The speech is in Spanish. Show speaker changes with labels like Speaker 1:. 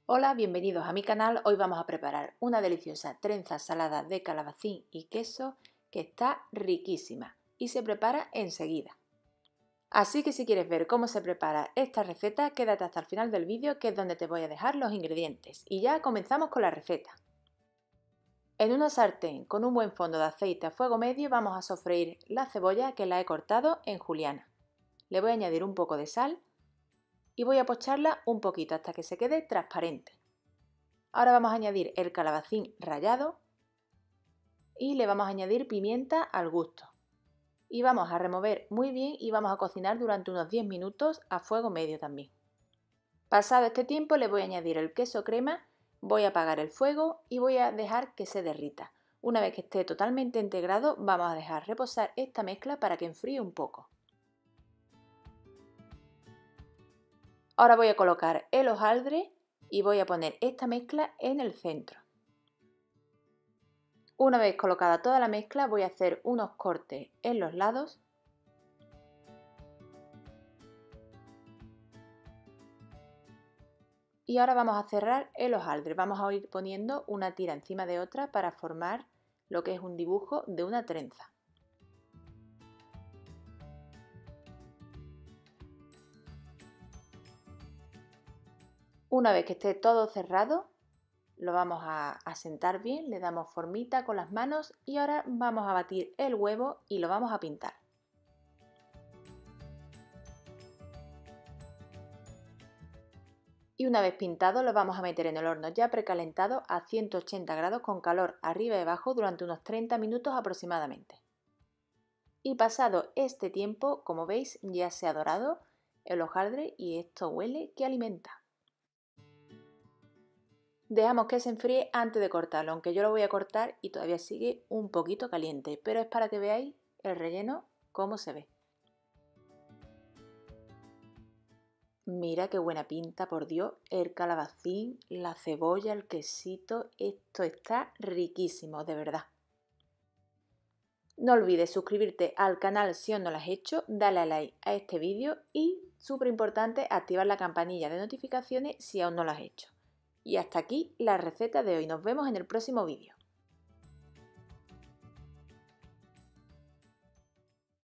Speaker 1: Hola, bienvenidos a mi canal. Hoy vamos a preparar una deliciosa trenza salada de calabacín y queso que está riquísima y se prepara enseguida. Así que si quieres ver cómo se prepara esta receta, quédate hasta el final del vídeo, que es donde te voy a dejar los ingredientes. Y ya comenzamos con la receta. En una sartén con un buen fondo de aceite a fuego medio vamos a sofreír la cebolla, que la he cortado en juliana. Le voy a añadir un poco de sal y voy a pocharla un poquito hasta que se quede transparente. Ahora vamos a añadir el calabacín rallado y le vamos a añadir pimienta al gusto. Y vamos a remover muy bien y vamos a cocinar durante unos 10 minutos a fuego medio también. Pasado este tiempo le voy a añadir el queso crema, voy a apagar el fuego y voy a dejar que se derrita. Una vez que esté totalmente integrado, vamos a dejar reposar esta mezcla para que enfríe un poco. Ahora voy a colocar el hojaldre y voy a poner esta mezcla en el centro. Una vez colocada toda la mezcla, voy a hacer unos cortes en los lados y ahora vamos a cerrar el hojaldre. Vamos a ir poniendo una tira encima de otra para formar lo que es un dibujo de una trenza. Una vez que esté todo cerrado, lo vamos a asentar bien, le damos formita con las manos y ahora vamos a batir el huevo y lo vamos a pintar. Y una vez pintado lo vamos a meter en el horno ya precalentado a 180 grados con calor arriba y abajo durante unos 30 minutos aproximadamente. Y pasado este tiempo, como veis, ya se ha dorado el hojaldre y esto huele que alimenta. Dejamos que se enfríe antes de cortarlo, aunque yo lo voy a cortar y todavía sigue un poquito caliente, pero es para que veáis el relleno cómo se ve. Mira qué buena pinta, por Dios, el calabacín, la cebolla, el quesito, esto está riquísimo, de verdad. No olvides suscribirte al canal si aún no lo has hecho, dale a like a este vídeo y, súper importante, activar la campanilla de notificaciones si aún no lo has hecho. Y hasta aquí la receta de hoy, nos vemos en el próximo vídeo.